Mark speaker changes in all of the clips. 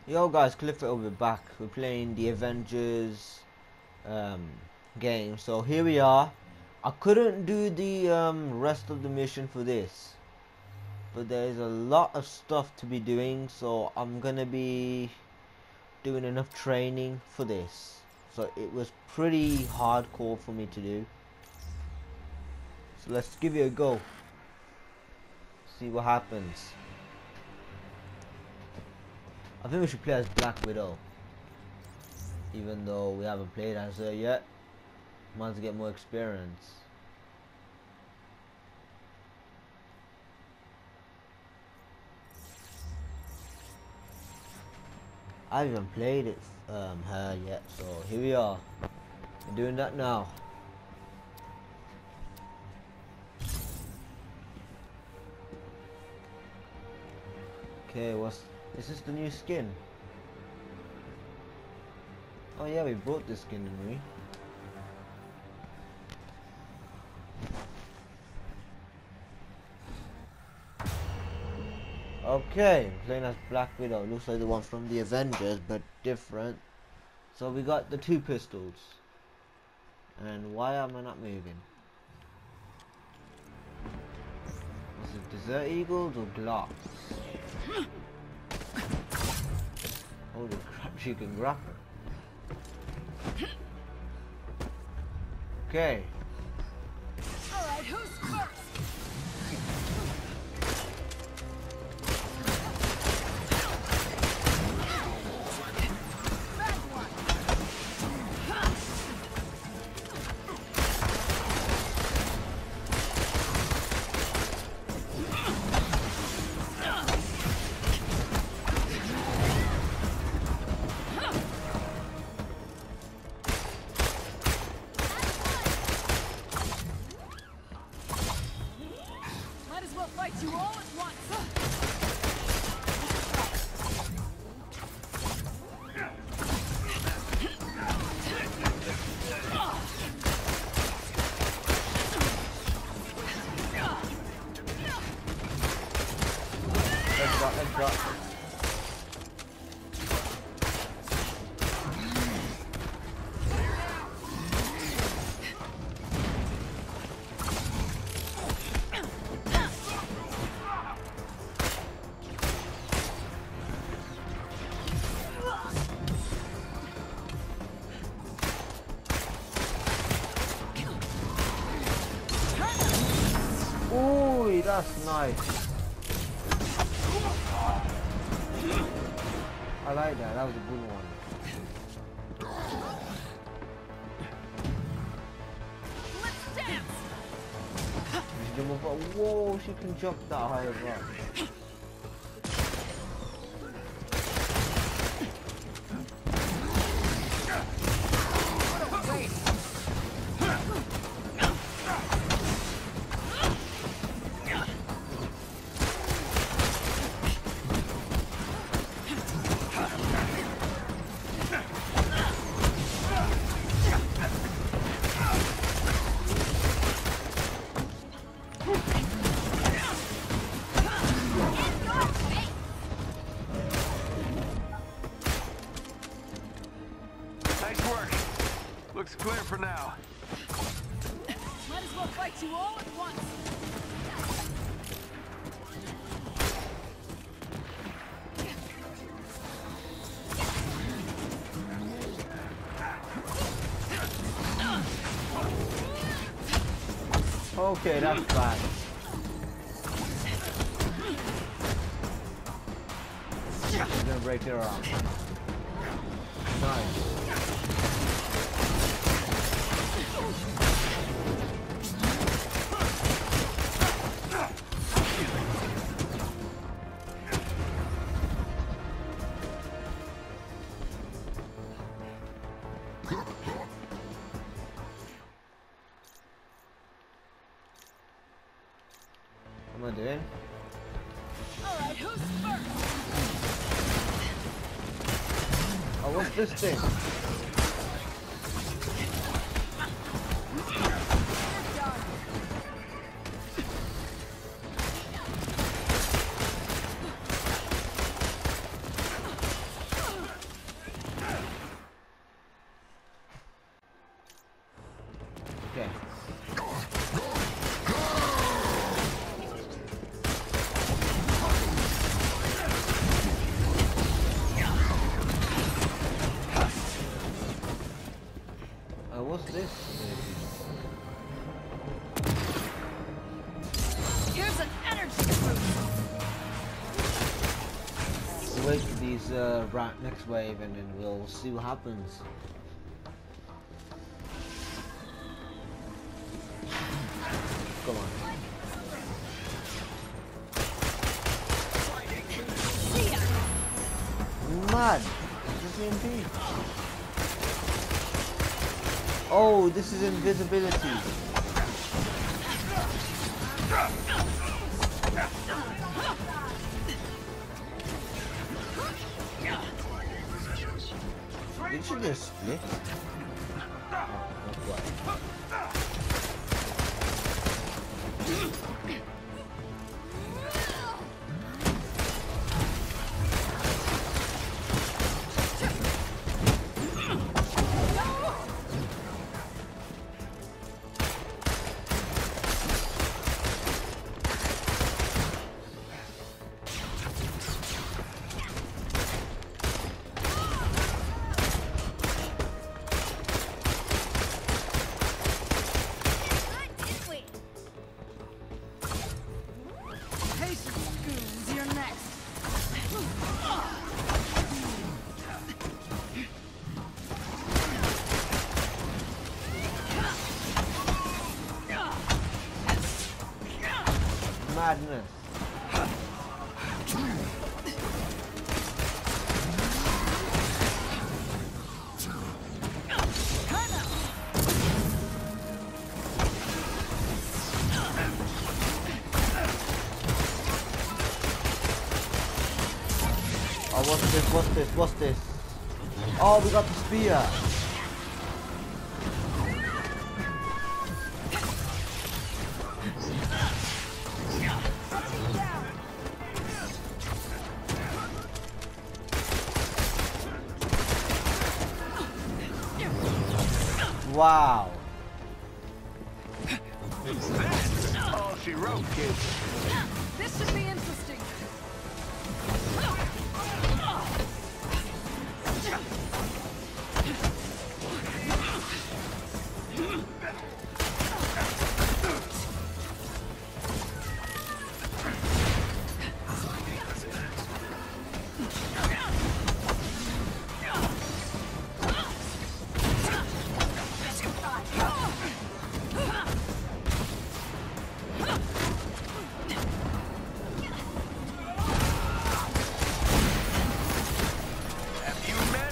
Speaker 1: Yo guys, Clifford over back. We're playing the Avengers game. So here we are. I couldn't do the rest of the mission for this, but there's a lot of stuff to be doing, so I'm gonna be doing enough training for this. So it was pretty hardcore for me to do. So let's give it a go. See what happens. I think we should play as Black Widow, even though we haven't played as her yet. Might as well get more experience. I haven't played it her yet, so here we are. We're doing that now. Okay, is this the new skin? Oh yeah, we brought this skin, didn't we? Okay, playing as Black Widow. Looks like the one from the Avengers, but different. So we got the two pistols. And why am I not moving? Is it Desert Eagles or Glocks? Holy crap, she can grapple. Okay.
Speaker 2: Alright, who's first? Might as well fight you all at once.
Speaker 1: Headshot. Ooh, that's nice. I like that. That was a good one.
Speaker 2: Let's dance.
Speaker 1: Whoa, she can jump that high as well.
Speaker 3: Nice work. Looks clear for now.
Speaker 2: Might as well fight you all at once.
Speaker 1: Okay, that's fine. I'm gonna break her arm. Nice. What am I doing?
Speaker 2: Alright, who's first?
Speaker 1: Oh, what's this thing? What's this?
Speaker 2: Here's an energy boost.
Speaker 1: Wait for these next wave, and then we'll see what happens. Come on.
Speaker 2: See ya.
Speaker 1: Mad. This is EMP. Oh, this is invisibility. Did she just split? Oh, not quite.
Speaker 2: Patience, goons, you're next.
Speaker 1: Madness. Oh, what's this? What's this? What's this? Oh, we got the spear. Wow.
Speaker 3: Oh, she wrote, kids.
Speaker 2: This should be interesting.
Speaker 3: Have you met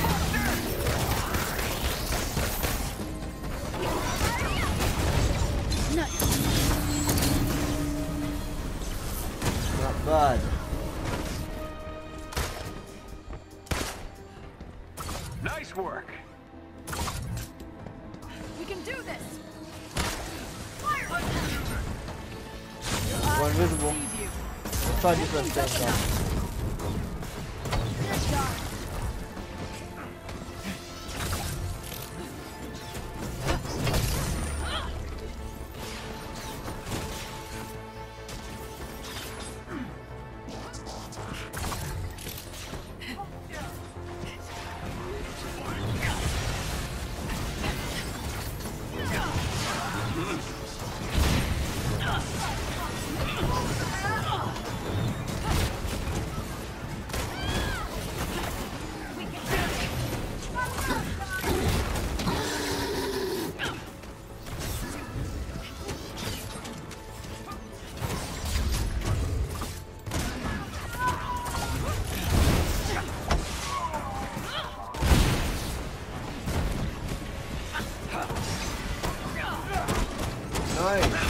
Speaker 1: Not bad.
Speaker 3: Nice work.
Speaker 2: We can do this.
Speaker 1: One visible.
Speaker 2: Save you.
Speaker 1: Let's try different things.
Speaker 2: Good job.
Speaker 1: Nice.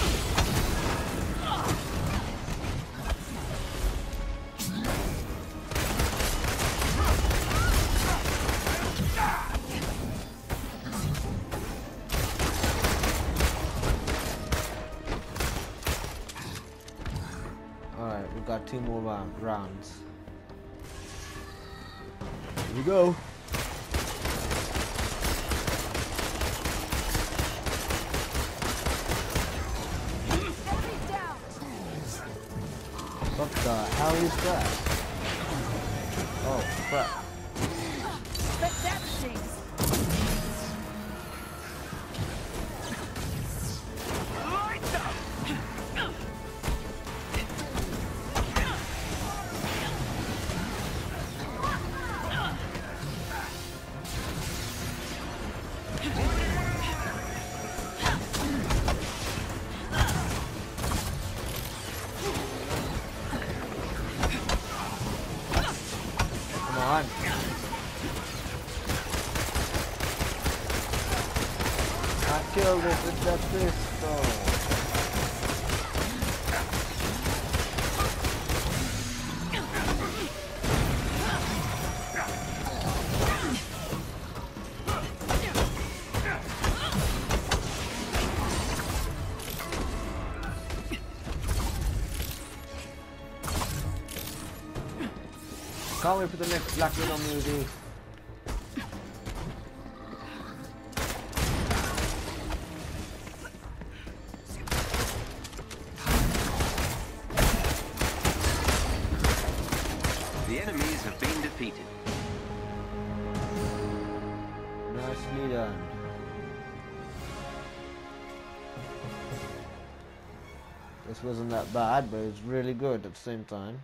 Speaker 1: Alright, we've got 2 more rounds. Here we go.
Speaker 2: Enemies down.
Speaker 1: What the hell is that? Oh, crap.
Speaker 2: Bet that stings.
Speaker 1: kill this with that pistol. Can't wait for the next Black Widow movie.
Speaker 3: The enemies have been defeated.
Speaker 1: Nicely done. This wasn't that bad, but it's really good at the same time.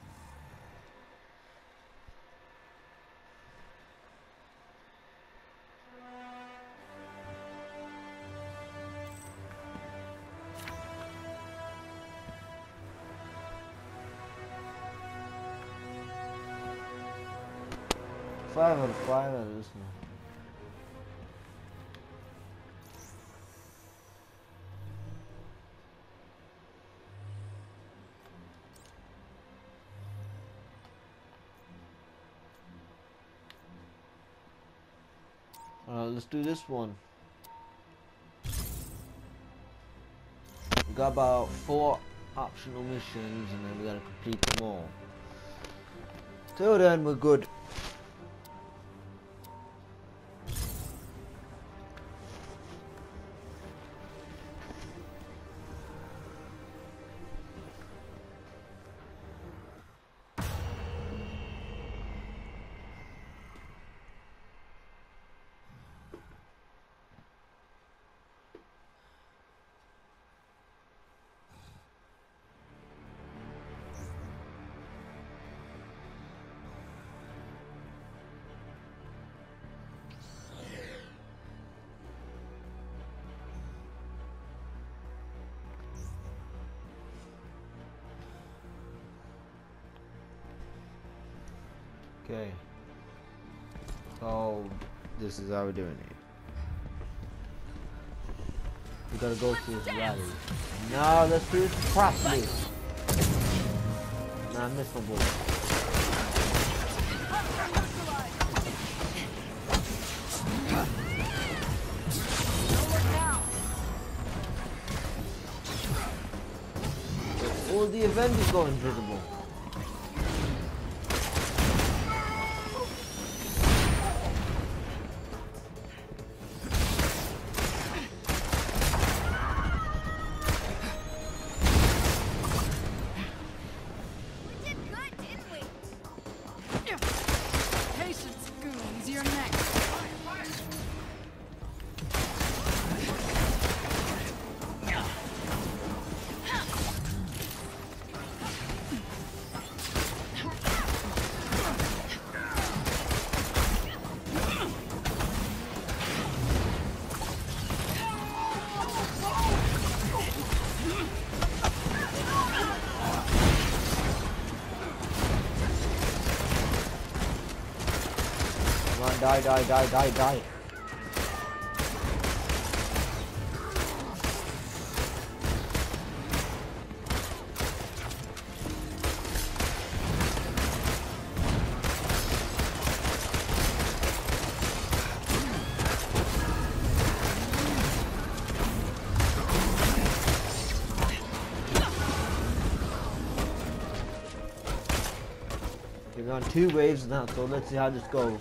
Speaker 1: Five out of five out of this one. Let's do this one. We got about 4 optional missions and then we gotta complete them all. Till then, we're good. Okay, so this is how we're doing it. We gotta go to this rally. Now let's do it properly. Nah, I missed my bullet. All the Avengers go invisible. Die, die, die, die, die. We're on 2 waves now, so let's see how this goes.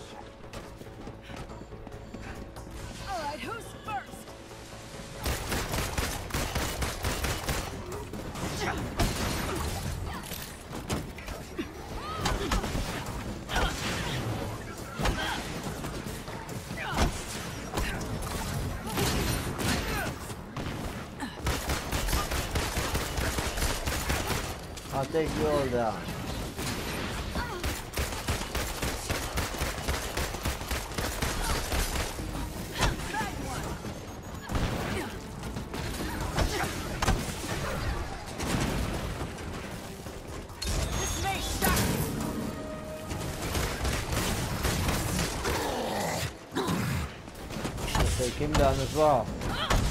Speaker 1: I'll take you all down. I'll take him down as well.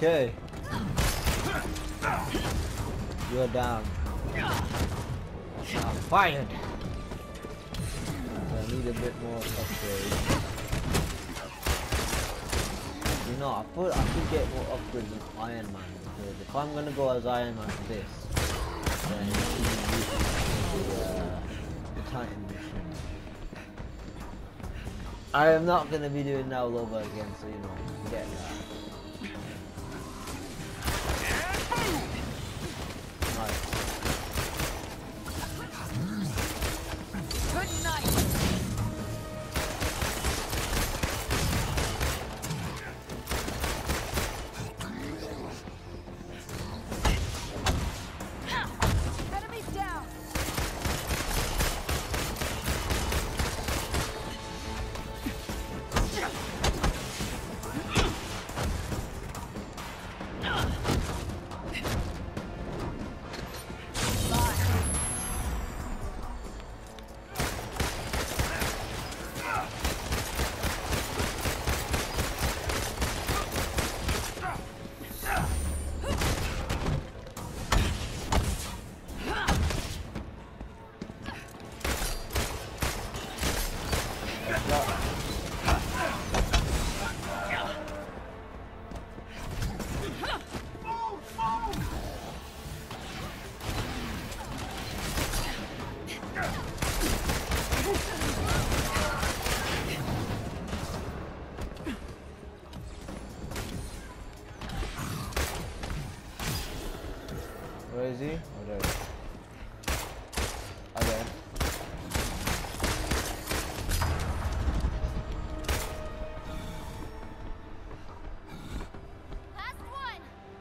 Speaker 1: Okay. You're down. Fired. So I need a bit more upgrade. You know, I could get more upgrades than Iron Man, because if I'm gonna go as Iron Man for this, then it should be the Titan mission. I am not gonna be doing that all over again, so you know, get that. Nice.
Speaker 2: Good night. Enemies down.
Speaker 1: Where is he? Oh, there. Okay.
Speaker 2: Last one.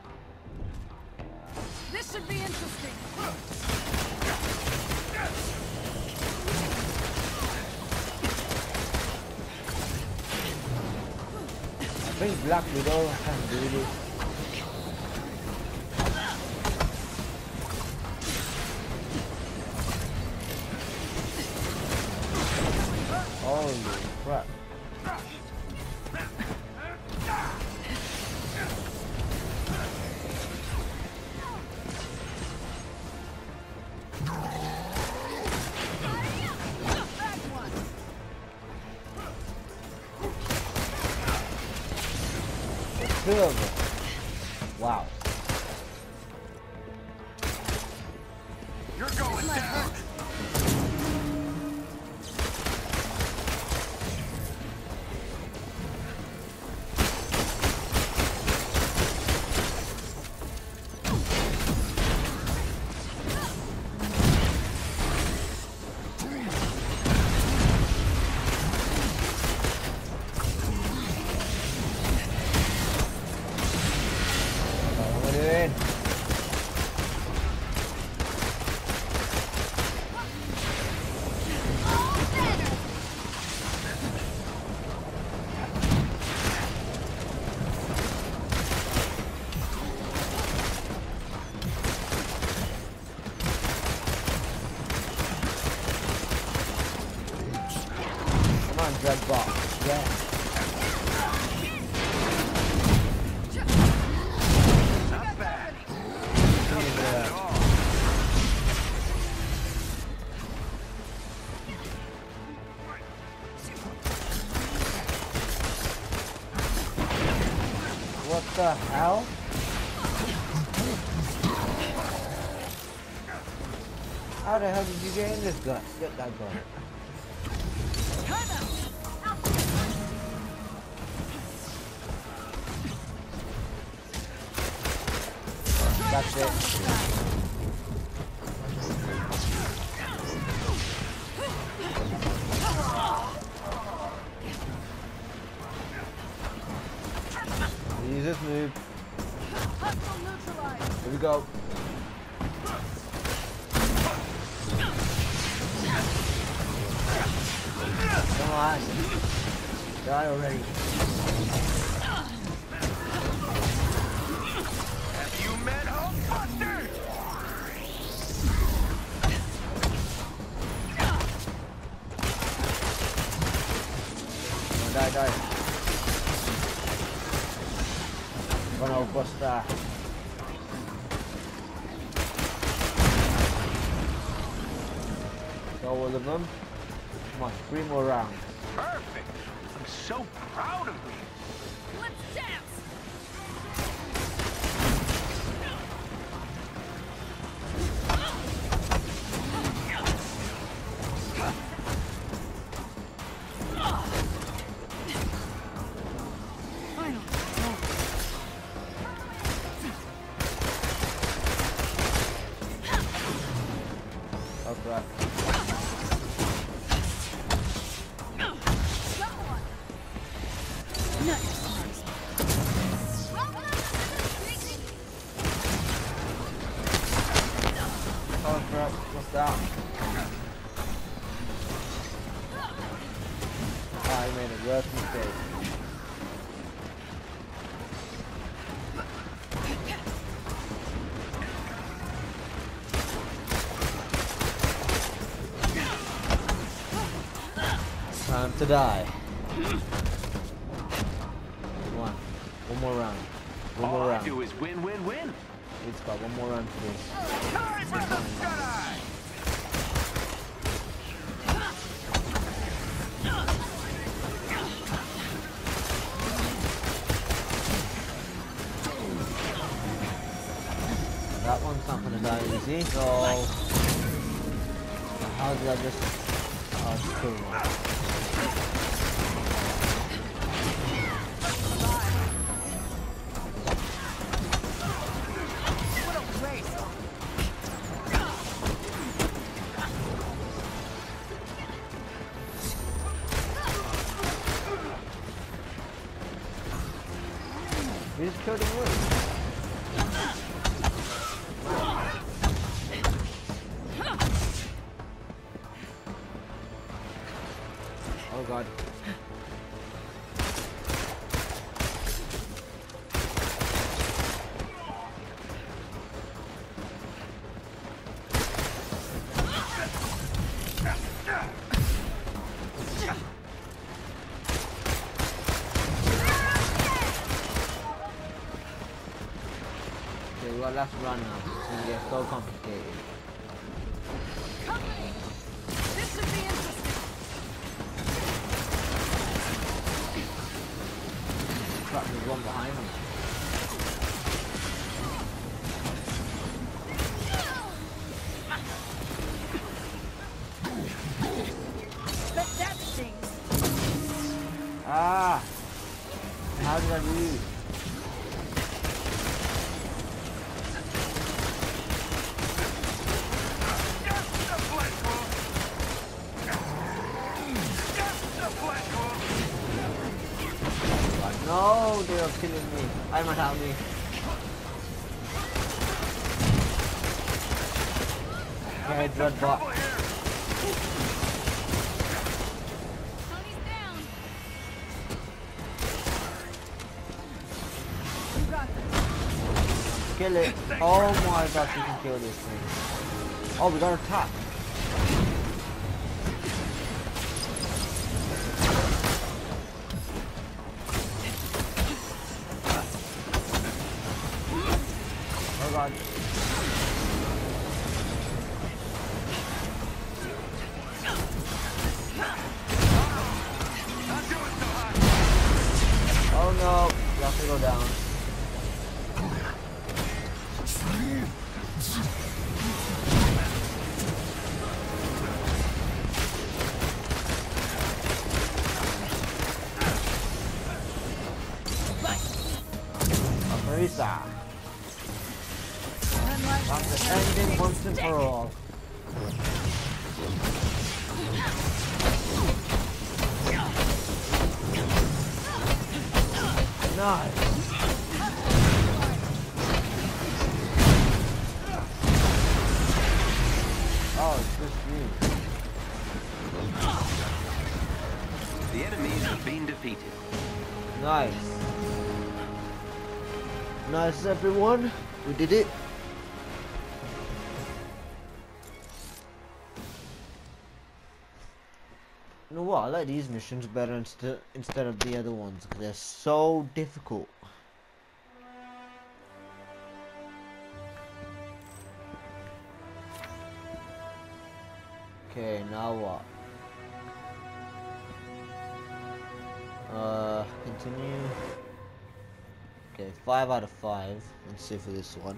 Speaker 2: This should be interesting.
Speaker 1: I think Black Widow can do this. Holy crap. Two of them. Wow.
Speaker 3: You're going down.
Speaker 1: What are you doing? Come on, Dreadbot. Yeah.
Speaker 3: Not bad.
Speaker 1: He's,
Speaker 3: At all.
Speaker 1: what the hell? How the hell did you get in this gun? Get that gun. That's it. Use this move.
Speaker 2: Hostile neutralized.
Speaker 1: Here we go. Come on. Die already.
Speaker 3: Have you met Hulkbuster?
Speaker 1: Die, die. Gonna bust that. So all of them. Come on, 3 more rounds.
Speaker 3: Perfect. I'm so proud of me.
Speaker 2: Let's dance! Finally.
Speaker 1: Oh crap. Oh crap, what's that? I made a worse mistake. Time to die. Come on. One more round. One
Speaker 3: All
Speaker 1: more
Speaker 3: I
Speaker 1: round.
Speaker 3: do is win, win, win.
Speaker 1: It's got one more round for this.
Speaker 3: Time for some Jedi.
Speaker 1: That one's not gonna die easy, so how did I just kill one?
Speaker 2: What a waste!
Speaker 1: We just killed him once. Oh god. Okay, we got last run now. It's gonna get so complicated.
Speaker 2: Company! This should be interesting!
Speaker 1: Crap, there's one behind me.
Speaker 2: Bet that stings!
Speaker 1: Ah! How did I lose?
Speaker 3: Just a flesh wound. Just a flesh wound.
Speaker 1: God, no, they are killing me. I'm not helping me. Okay, dread bot.
Speaker 3: Trouble here.
Speaker 2: Tony's down! You got this.
Speaker 1: Kill it. Oh my gosh, we can kill this thing. Oh, we got a top. Oh god.
Speaker 3: Not doing so hot.
Speaker 1: Oh no, we have to go down. Marisa. That's the ending once and for all. Nice. Oh, it's just you.
Speaker 3: The enemies have been defeated.
Speaker 1: Nice. Nice, everyone. We did it. You know what? I like these missions better instead of the other ones because they're so difficult. Okay, now what? Continue. Okay, 5 out of 5. Let's see for this one.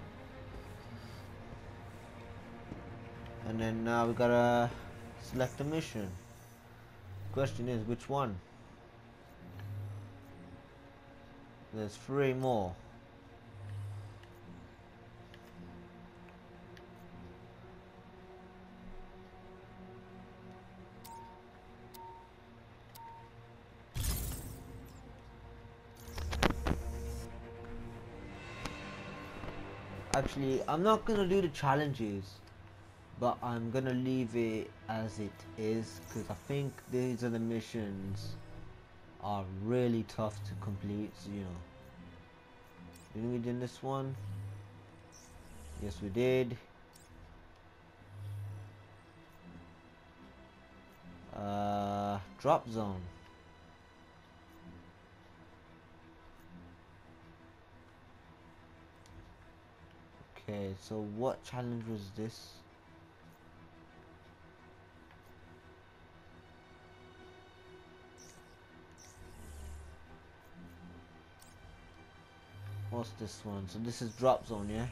Speaker 1: And then now we gotta select a mission. Question is, which one? There's 3 more. Actually, I'm not gonna do the challenges, but I'm gonna leave it as it is because I think these are the missions are really tough to complete. So, you know, didn't we do this one? Yes, we did. Drop zone. Okay, so what challenge was this? What's this one? So this is drop zone, yeah?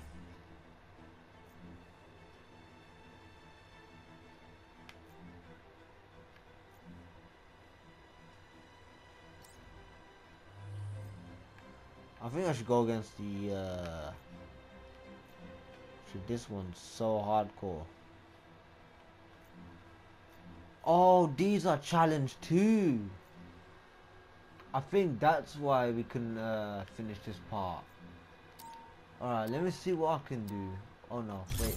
Speaker 1: I think I should go against the this one's so hardcore. Oh, these are challenge too. I think that's why we can finish this part. Alright, let me see what I can do. Oh no, wait,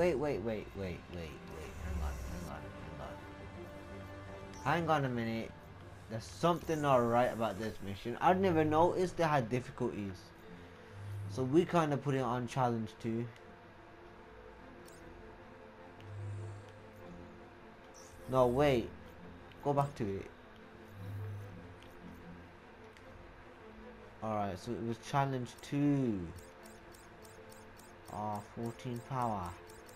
Speaker 1: hang on a minute. There's something not right about this mission. I'd never noticed they had difficulties. So we kind of put it on challenge 2. No, wait. Go back to it. Alright, so it was challenge 2. Oh, 14 power.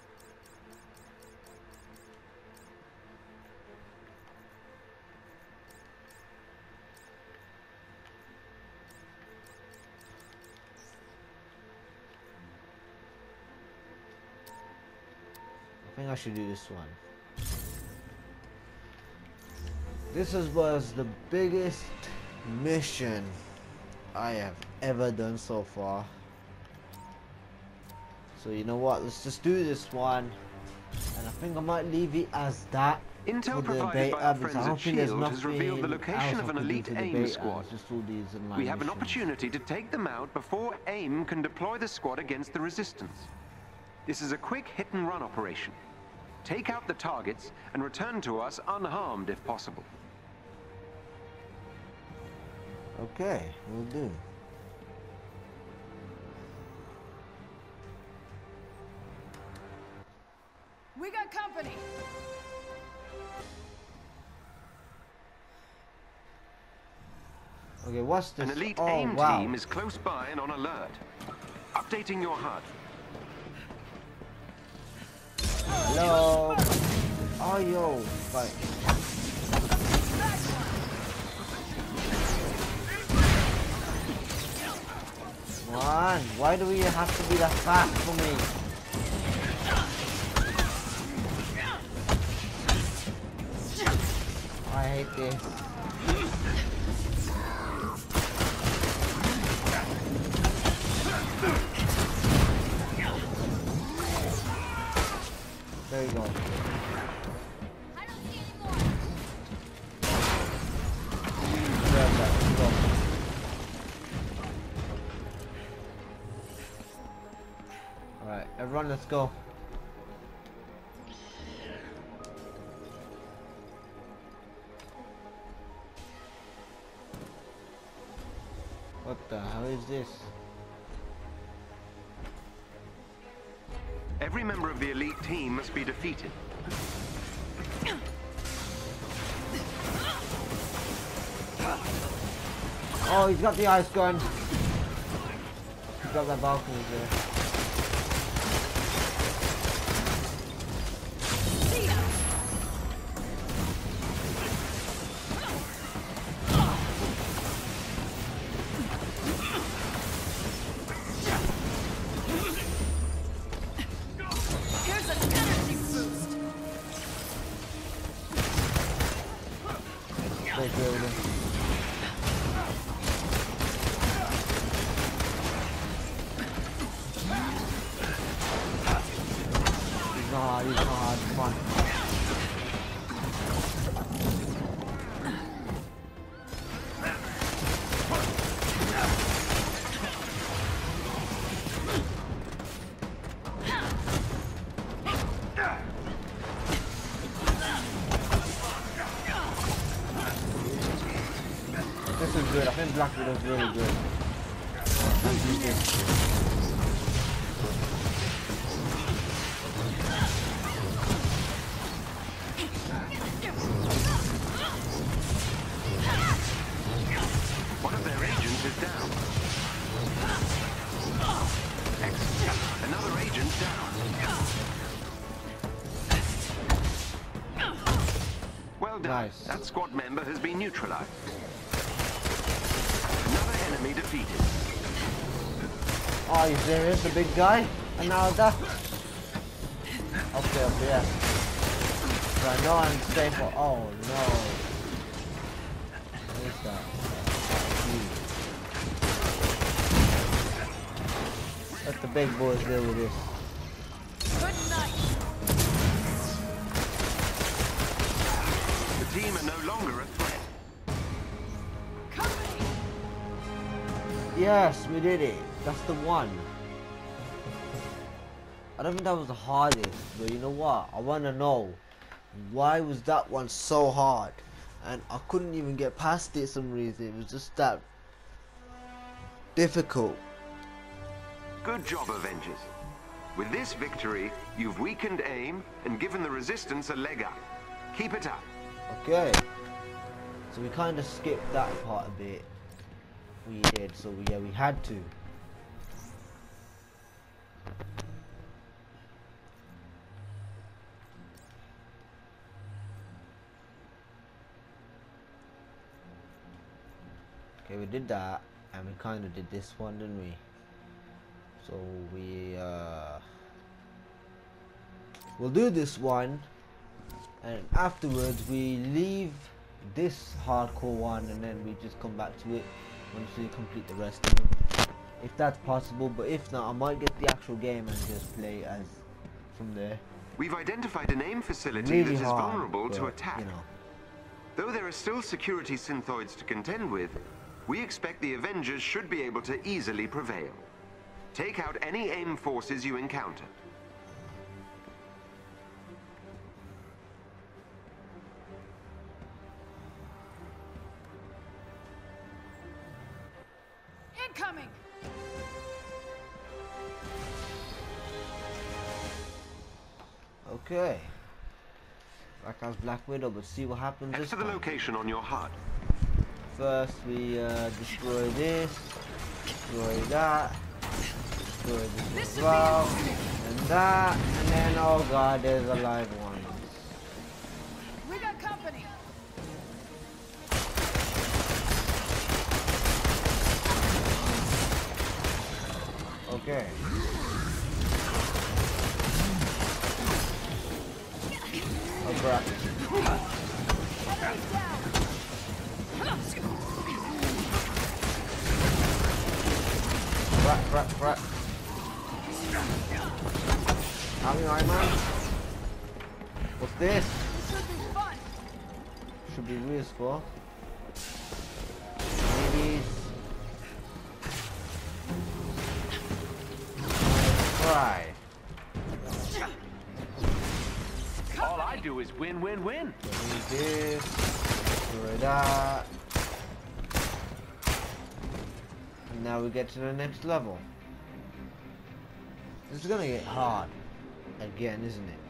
Speaker 1: I think I should do this one. This was the biggest mission I have ever done so far. So you know what, let's just do this one. And I think I might leave it as that.
Speaker 3: Intel provided by our friends at SHIELD has revealed the location of an elite AIM squad. We have an opportunity to take them out before AIM can deploy the squad against the resistance. This is a quick hit-and-run operation. Take out the targets and return to us unharmed if possible.
Speaker 1: Okay, we'll do.
Speaker 2: We got company.
Speaker 1: Okay, what's this?
Speaker 3: An elite
Speaker 1: oh,
Speaker 3: AIM
Speaker 1: wow.
Speaker 3: team is close by and on alert. Updating your HUD.
Speaker 1: Hello. Oh, yo. Fight. Come on. Why do we have to be that fast for me? I hate this. There you go.
Speaker 2: I don't see any more.
Speaker 1: Grab that. Let's go. Alright, everyone, let's go. What the hell is this?
Speaker 3: Every member of the elite team must be defeated.
Speaker 1: Oh, he's got the ice gun. He's got that balcony there.
Speaker 2: See ya.
Speaker 1: I think Black Widow's really good. Let's do this.
Speaker 3: One of their agents is down. Excellent. Another agent down. Well done.
Speaker 1: Nice.
Speaker 3: That squad member has been neutralized. Another enemy defeated.
Speaker 1: Oh, you serious? The big guy? And now that? Okay, yeah. So I know I'm safe for... Oh, no. What is that? Let the big boys deal with this.
Speaker 2: Good night.
Speaker 3: The team are no longer a threat.
Speaker 2: Company.
Speaker 1: Yes, we did it. That's the one. I don't think that was the hardest, but you know what? I want to know, why was that one so hard? And I couldn't even get past it for some reason. It was just that difficult.
Speaker 3: Good job, Avengers. With this victory, you've weakened AIM and given the Resistance a leg up. Keep it up.
Speaker 1: Okay. So we kind of skipped that part a bit. We did, so yeah, we had to. Okay, we did that, and we kind of did this one, didn't we? So we'll do this one, and afterwards we leave this hardcore one, and then we just come back to it once we complete the rest of them, if that's possible. But if not, I might get the actual game and just play as from there.
Speaker 3: We've identified an AIM facility
Speaker 1: Really
Speaker 3: that is
Speaker 1: hard,
Speaker 3: vulnerable
Speaker 1: but,
Speaker 3: to attack.
Speaker 1: you know.
Speaker 3: Though there are still security synthoids to contend with, we expect the Avengers should be able to easily prevail. Take out any AIM forces you encounter.
Speaker 2: Incoming.
Speaker 1: Okay. Like as Black Widow, but see what happens
Speaker 3: Head
Speaker 1: this
Speaker 3: to the
Speaker 1: time.
Speaker 3: location on your HUD.
Speaker 1: First we destroy this, destroy that, destroy this as well, and that, and then oh god, there's a live one.
Speaker 2: We got company.
Speaker 1: Okay. Oh crap.
Speaker 2: Enemies down.
Speaker 1: Crap. How many Iron Man? What's this?
Speaker 2: This should be fun.
Speaker 1: Should be useful. Maybe. Try.
Speaker 3: All I do is win, win, win.
Speaker 1: Do this. Do that. And now we get to the next level. This is gonna get hard again, isn't it?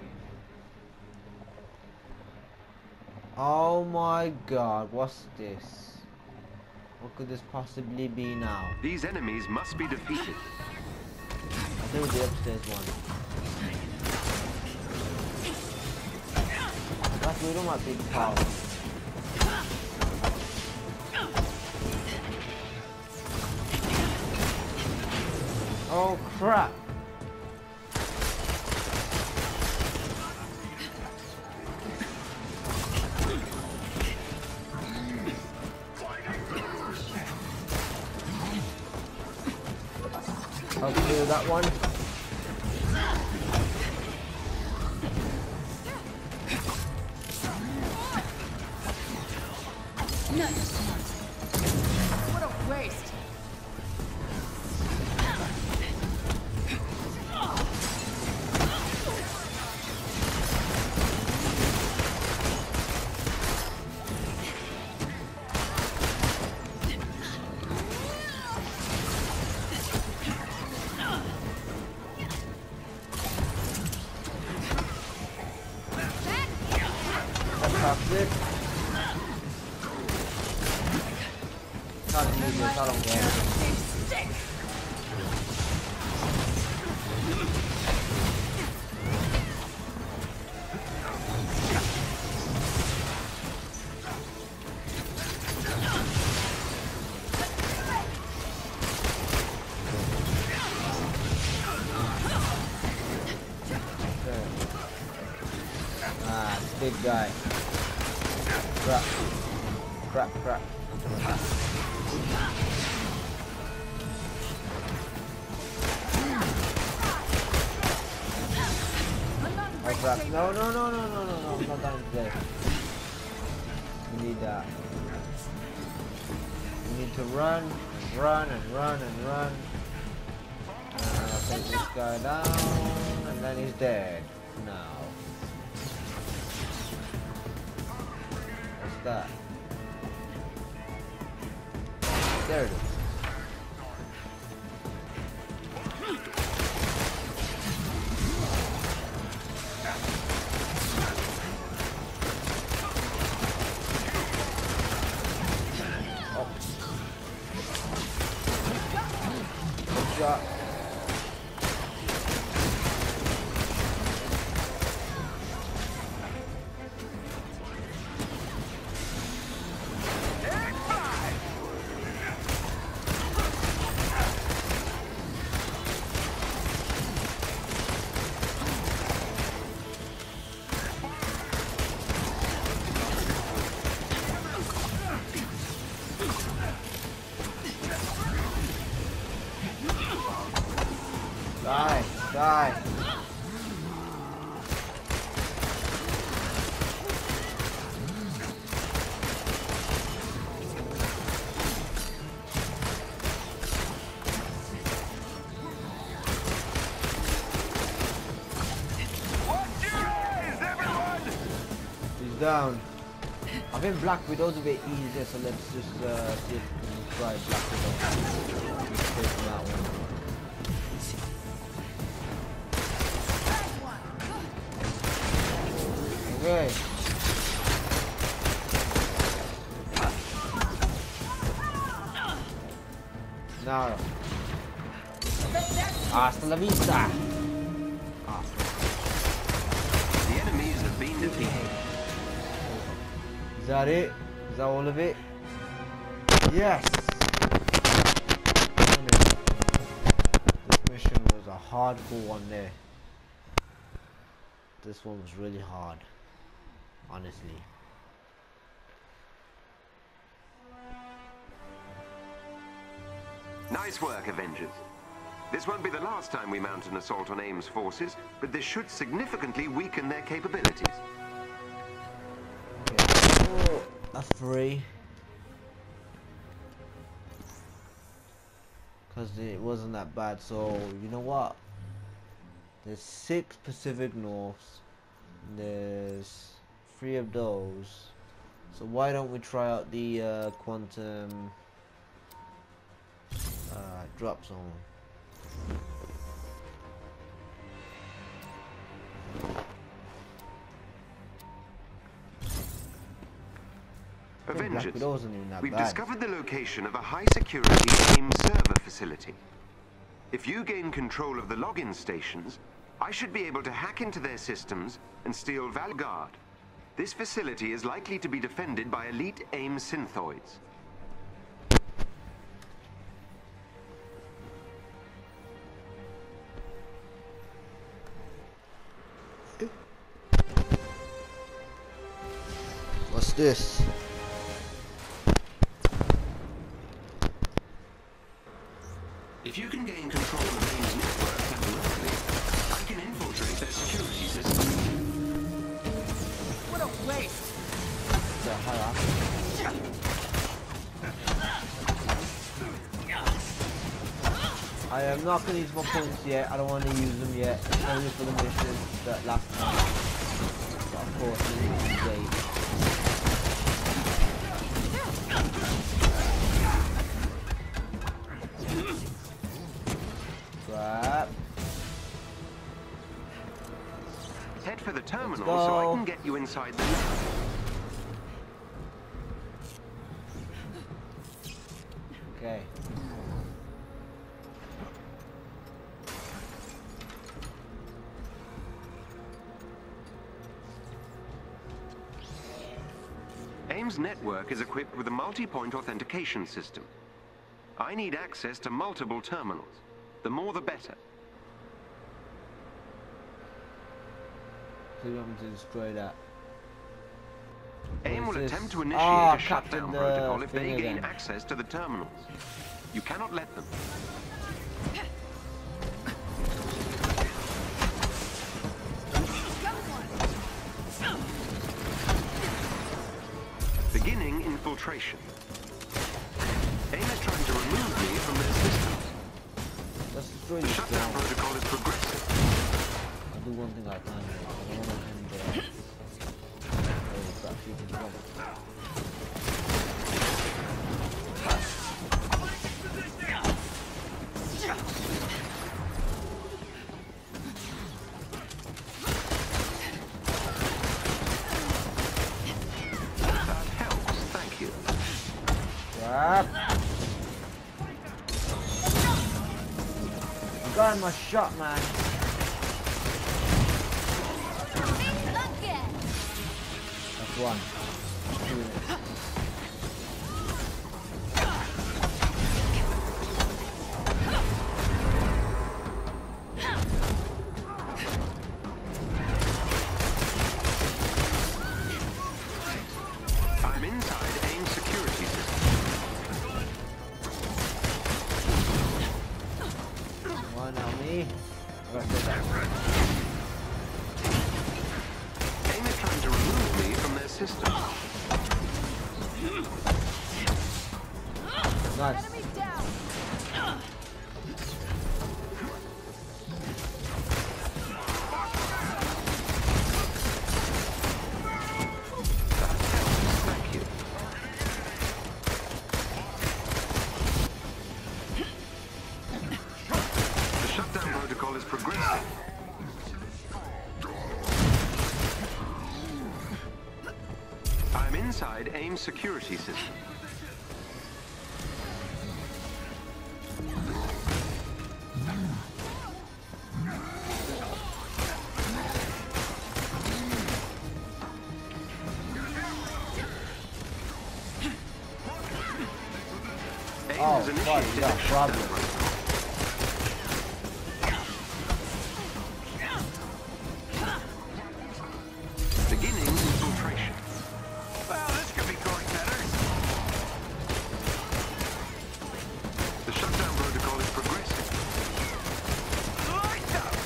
Speaker 1: Oh my god, what's this? What could this possibly be now?
Speaker 3: These enemies must be defeated.
Speaker 1: I think the upstairs one. Black Widow might be the power. Oh crap! I'll do that one.
Speaker 2: Nice. What a waste.
Speaker 1: it. Can't do this, I don't care. Big guy. Crap. Crap, crap. Oh crap. No, no, no, no, no, no, no. I'm not done today. We need that. We need to run, run, and run, and run. I'll take this guy down, and then he's dead. Now. That. There it is. Oh. Good shot. Die, die. He's down. I think Black Widow's a bit easier, so let's just see if we can try Black Widow. Just taking that one. Okay. Now. Hasta la vista. Ah.
Speaker 3: The enemies have been defeated.
Speaker 1: Is that it? Is that all of it? Yes. This mission was a hardcore one there. This one was really hard. Honestly.
Speaker 3: Nice work, Avengers. This won't be the last time we mount an assault on AIM's forces, but this should significantly weaken their capabilities.
Speaker 1: Okay. Oh, a 3. Because it wasn't that bad, so you know what? There's 6 Pacific Norths. There's 3 of those. So why don't we try out the quantum drop zone?
Speaker 3: Avengers, we've
Speaker 1: bad.
Speaker 3: discovered the location of a high-security AIM server facility. If you gain control of the login stations, I should be able to hack into their systems and steal Valguard. This facility is likely to be defended by elite AIM synthoids.
Speaker 1: What's this?
Speaker 3: If you can gain control of AIM's network locally, I can infiltrate their security system.
Speaker 2: What a waste!
Speaker 1: I am not going to use my points yet. I don't want to use them yet. Only for the mission that last time. But of course, we need to wait. Crap.
Speaker 3: Head for the terminal so I can get you inside the network.
Speaker 1: Okay.
Speaker 3: AIM's network is equipped with a multi-point authentication system. I need access to multiple terminals. The more the better.
Speaker 1: So you want me to destroy that?
Speaker 3: AIM will attempt to initiate a shutdown protocol if they gain
Speaker 1: again.
Speaker 3: access to the terminals. You cannot let them. Beginning infiltration. AIM is trying to remove me from their systems.
Speaker 1: Let's destroy
Speaker 3: The
Speaker 1: this
Speaker 3: shutdown
Speaker 1: ground.
Speaker 3: protocol is progressive.
Speaker 1: I'll do one thing at a time. I don't want to end there. Oh, it's actually been done.
Speaker 3: That helps, thank you.
Speaker 1: Crap. I got my shot, man. That's one. Two.
Speaker 3: I'm inside AIM security system.
Speaker 1: One on me. I gotta take that.
Speaker 3: AIM is trying to remove me from their system.
Speaker 1: Nice.
Speaker 2: Enemy down.
Speaker 3: Thank you. The shutdown protocol is progressive. I'm inside AIM security system. AIM
Speaker 1: Oh,
Speaker 3: has
Speaker 1: fuck,
Speaker 3: initiated
Speaker 1: yeah,
Speaker 3: a shutdown
Speaker 1: problem.
Speaker 3: protocol. Beginning infiltration. Well, this could be going better. The shutdown protocol is progressive. Lights up!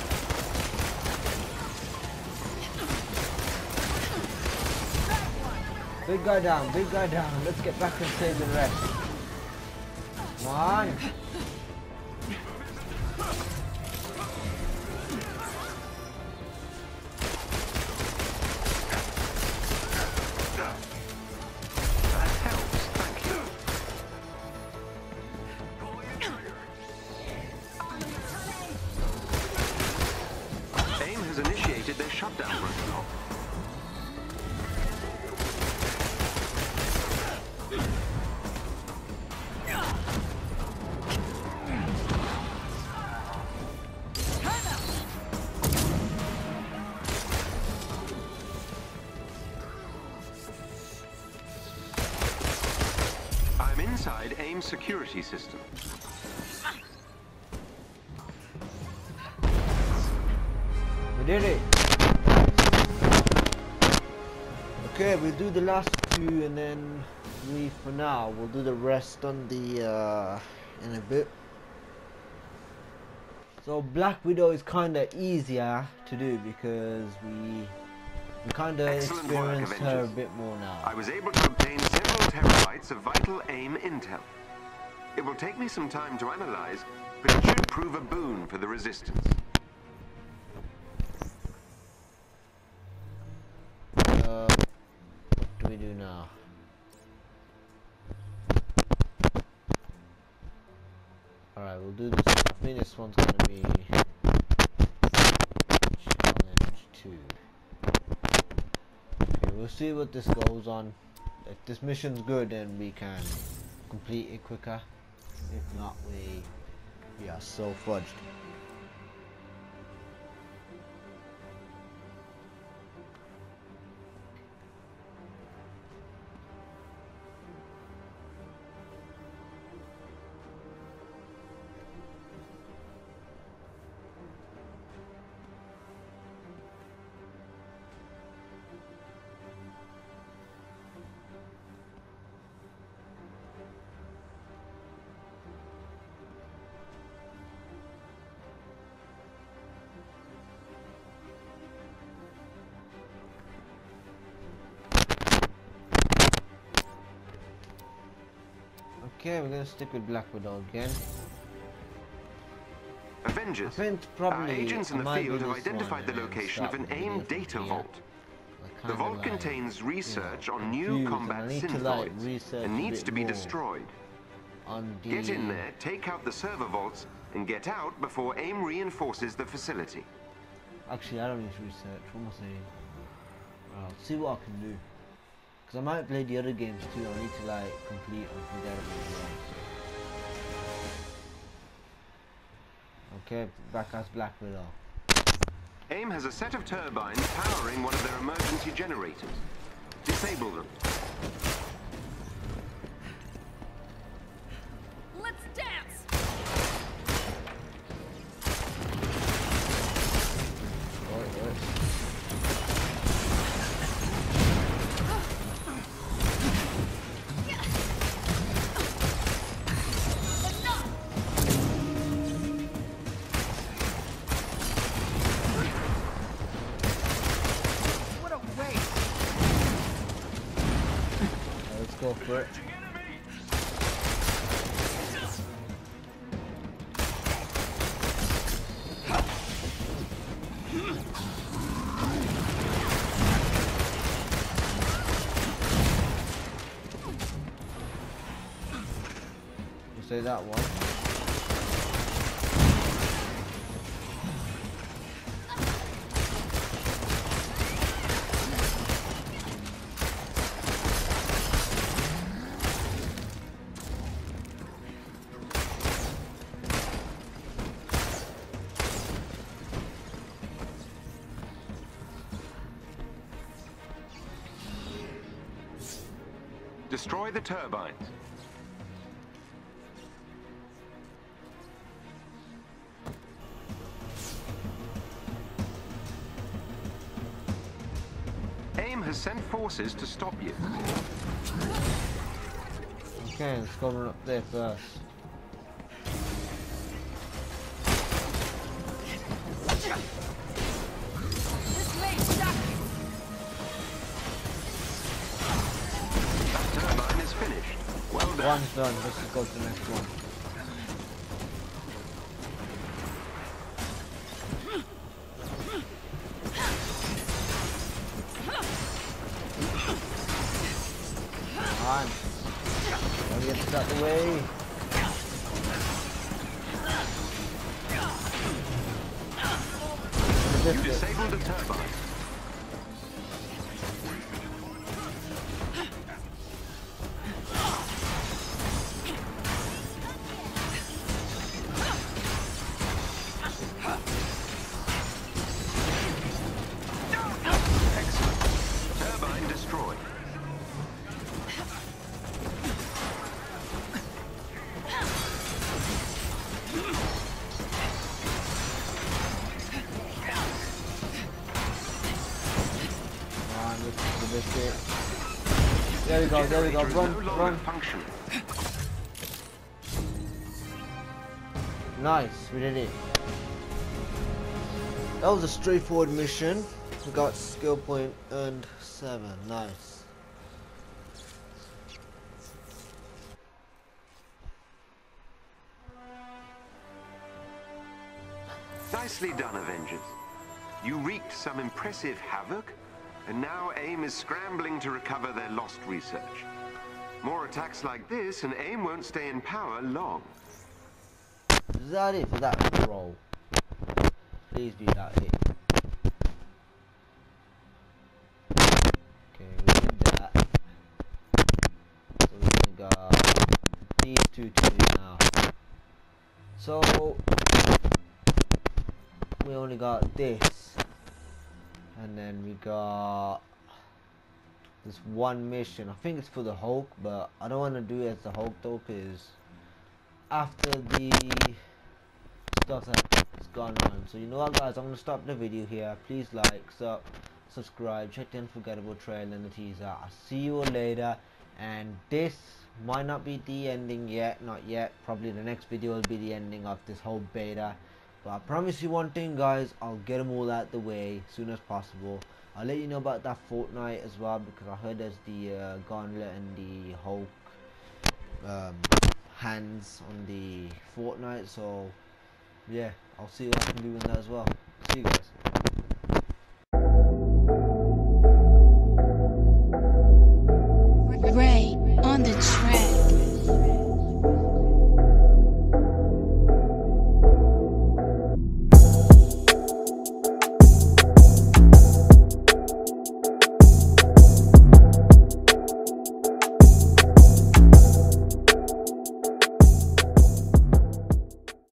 Speaker 1: Big guy down, big guy down. Let's get back and save the rest. Come on.
Speaker 3: That helps, thank you. AIM has initiated their shutdown protocol. I'm inside AIM security system.
Speaker 1: We did it. Okay, we'll do the last two and then leave for now. We'll do the rest on the in a bit. So Black Widow is kinda easier to do because we kinda
Speaker 3: Excellent work,
Speaker 1: experienced her a
Speaker 3: Avengers.
Speaker 1: bit more now.
Speaker 3: I was able to obtain several terabytes of vital AIM intel. It will take me some time to analyze, but it should prove a boon for the Resistance.
Speaker 1: What do we do now? Alright, we'll do this. I think this one's gonna be challenge 2. Okay, we'll see what this goes on. If this mission's good, then we can complete it quicker. If not, we are so fudged. Okay, we're gonna stick with Black Widow again.
Speaker 3: Avengers, our agents in the field have identified the location of an AIM data vault. The vault contains research on new combat synthoids and needs to be destroyed. Get in there, take out the server vaults, and get out before AIM reinforces the facility.
Speaker 1: Actually, I don't need to research. What am I saying? I'll see what I can do. Because I might play the other games too. I need to like complete and forget about them. Okay, back as Black Widow.
Speaker 3: AIM has a set of turbines powering one of their emergency generators. Disable them.
Speaker 2: Let's dance!
Speaker 1: Go for it. You say that one.
Speaker 3: Destroy the turbines. AIM has sent forces to stop you.
Speaker 1: Okay, let's go run up there first.
Speaker 2: This may stop you.
Speaker 3: Turbine is finished. Well done.
Speaker 1: One's done, let's just go to the next one. Come on. Gotta get this out the way.
Speaker 3: You disabled the turbine.
Speaker 1: There we go, run. Nice, we did it. That was a straightforward mission. We got skill point earned 7, nice.
Speaker 3: Nicely done, Avengers. You wreaked some impressive havoc, and now AIM is scrambling to recover their lost research. More attacks like this, and AIM won't stay in power long.
Speaker 1: Is that it for that roll? Please be that it. Okay, we did that. So we got these two to do now. So we only got this, and then we got this one mission. I think it's for the Hulk, but I don't want to do it as the Hulk though, because after the stuff that's gone on. So you know what, guys, I'm gonna stop the video here. Please like, subscribe, check the Unforgettable trailer and the teaser. I'll see you all later, and this might not be the ending yet, not yet. Probably the next video will be the ending of this whole beta, but I promise you one thing, guys, I'll get them all out the way as soon as possible. I'll let you know about that Fortnite as well, because I heard there's the Gauntlet and the Hulk hands on the Fortnite. So yeah, I'll see what I can do in that as well. See you guys.